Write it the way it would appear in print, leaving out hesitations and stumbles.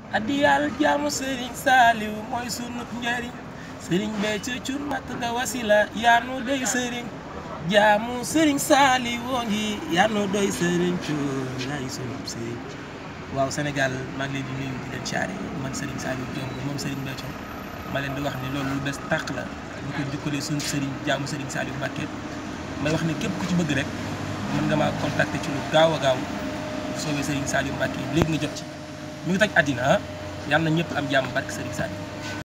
adiyal jaamu sëriñ Saaliw mooy sunu njariñ sëriñ Béthio Thioune mat nga wasila yaa nu doy sëriñ jaamu sëriñ Saaliw woo ngi yaa nu doy sëriñ Thioune yaay sunu sëriñ. waaw Sénégal maa ngi leen di nuyu di leen caare man sëriñ Saaliw Jong moom sëriñ Béthio ma leen di wax ne loolu lu bees tàq la ñu ko jukkalee sunu sëriñ jaamu sëriñ Saaliw Mbàkke may wax ne képp ku ci bëgg rek mën nga maa contacter ci lu gaaw a gaaw soobee sëriñ Saaliw Mbàkke léegi nga jot ci mi ngi toj àddina yàlla na ñëpp am jàmm barke sëriñ Saaliw.